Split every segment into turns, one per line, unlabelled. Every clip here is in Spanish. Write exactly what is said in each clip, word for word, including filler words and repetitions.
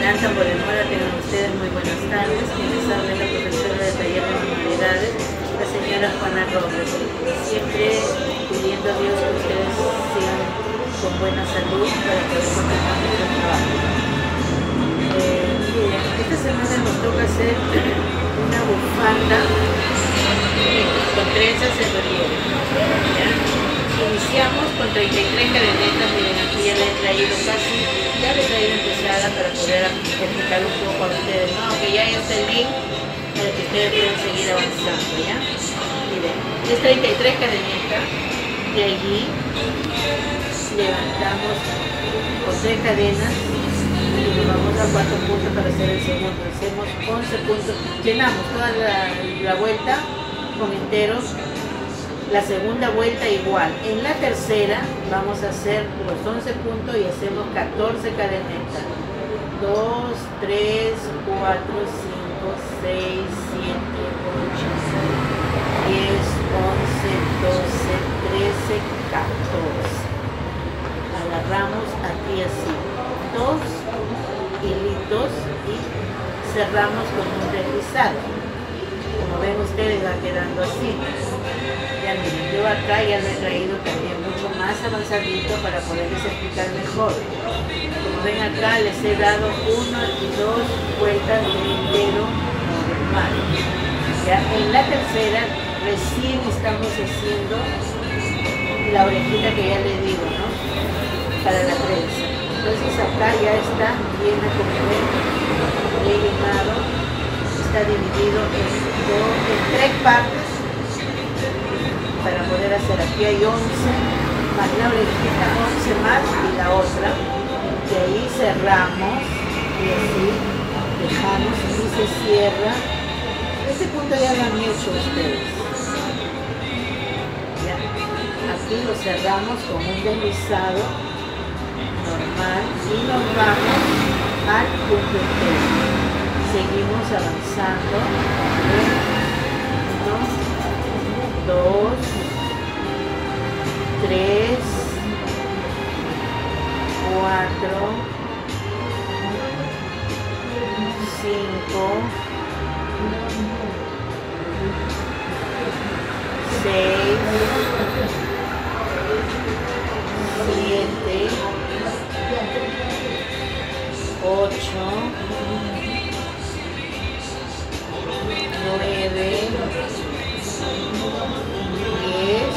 adelantan por demora, tengan ustedes muy buenas tardes. Quienes habla la profesora de taller de manualidades, la señora Juana Robles. Siempre pidiendo a Dios que ustedes sigan con buena salud para poder continuar nuestro trabajo. Eh, miren, esta semana nos toca hacer una bufanda con trenzas en relieve. ¿Ya? Iniciamos con treinta y tres cadenetas. Miren, aquí ya le he traído casi, ya le he traído empezada para poder explicar un poco a ustedes, ¿no? Aunque ya está el link para que ustedes puedan seguir avanzando, ¿ya? Miren, es treinta y tres cadenetas, de allí levantamos con tres cadenas y nos vamos a cuatro puntos para hacer el segundo. Hacemos once puntos, llenamos toda la, la vuelta con enteros. La segunda vuelta igual. En la tercera vamos a hacer los once puntos y hacemos catorce cadenetas. dos, tres, cuatro, cinco, seis, siete, ocho, diez, once, doce, trece, catorce. Agarramos aquí así. Dos hilitos y cerramos con un deslizado. Como ven ustedes va quedando así. Ya miren, yo acá ya lo he traído también mucho más avanzadito para poderles explicar mejor. Como ven acá les he dado una y dos vueltas de entero normal. Ya en la tercera recién estamos haciendo la orejita que ya les digo, ¿no? Para la trenza. Entonces acá ya está bien acomodado, he llenado, está dividido en, dos, en tres partes. Para poder hacer, aquí hay once, más la orejita, once más y la otra, y ahí cerramos y así dejamos, así se cierra. Este punto ya lo han hecho ustedes. ¿Ya? Aquí lo cerramos con un deslizado normal y nos vamos al punto entero. Seguimos avanzando. Uno, dos, tres, cuatro, cinco, seis, siete, ocho, nueve, diez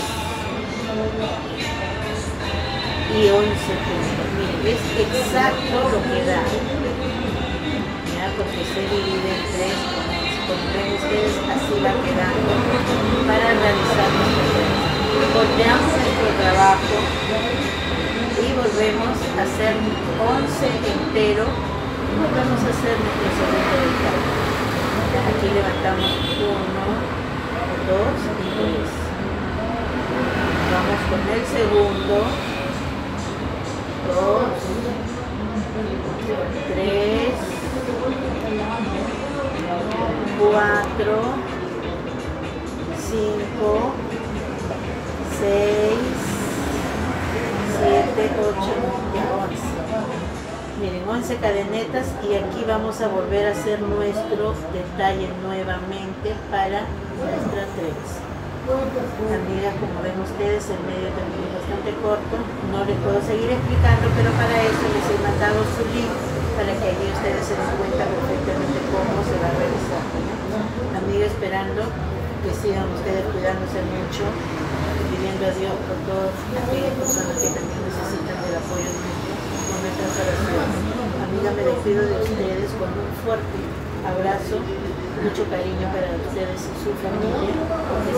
y once puntos. Miren, es exacto lo que da, ya, porque se divide en tres. Como ven ustedes, así va quedando para realizar nuestro trabajo. Volteamos nuestro trabajo y volvemos a hacer once entero y volvemos a hacer nuestro segundo detalle. Aquí levantamos uno, dos y tres. Vamos con el segundo, dos, tres, cuatro, cinco, seis, siete, ocho y once. Miren, once cadenetas y aquí vamos a volver a hacer nuestro detalle nuevamente para nuestra trenza. Amigas, como ven ustedes, el medio también es bastante corto, no les puedo seguir explicando, pero para eso les he mandado su link para que allí ustedes se den cuenta perfectamente cómo se va a realizar, ¿no? Amiga, esperando que sigan ustedes cuidándose mucho, pidiendo a Dios por todas aquellas personas que también necesitan del apoyo nuestro, con nuestras oraciones. Amiga, me despido de ustedes con un fuerte abrazo, mucho cariño para ustedes y su familia.